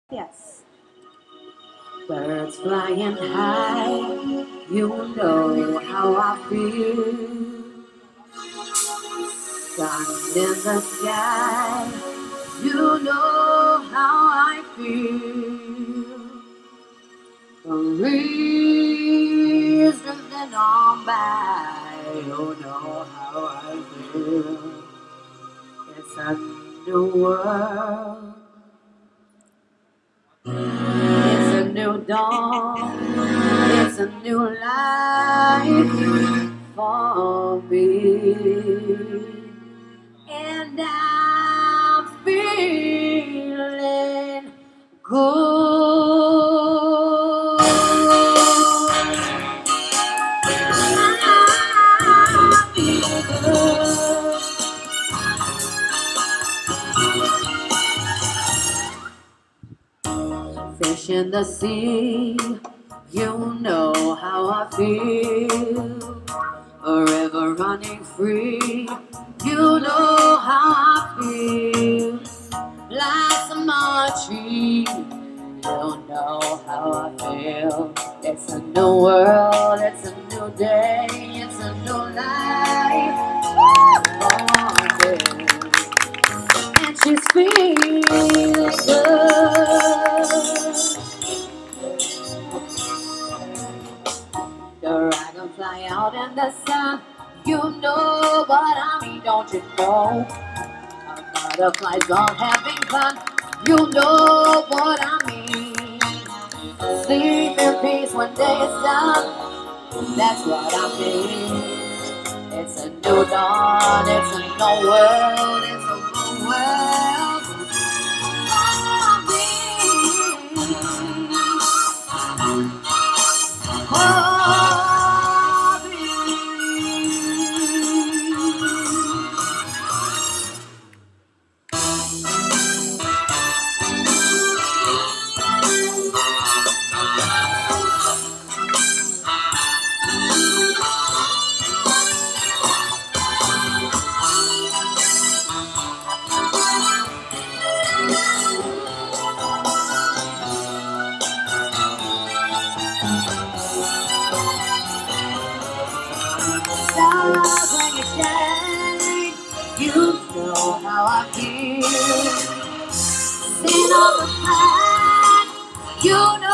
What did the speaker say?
Yes. Birds flying high, you know how I feel. Sun in the sky, you know how I feel. The breeze drifting on by, you know how I feel. It's a new world. It's a new dawn, it's a new life for me, and I'm feeling good. I'm feeling good. Fish in the sea, you know how I feel. A river running free, you know how I feel. Blossom on a tree, you know how I feel. It's a new world, it's a new day, it's a new life for me. And she's feeling good. The dragonfly out in the sun, you know what I mean, don't you know? A butterfly's all having fun, you know what I mean. Sleep in peace when day is done, that's what I mean. It's a new dawn, it's a new world, it's a new world for me. Stars when you shine, you know how I feel. Sing on the flag, you know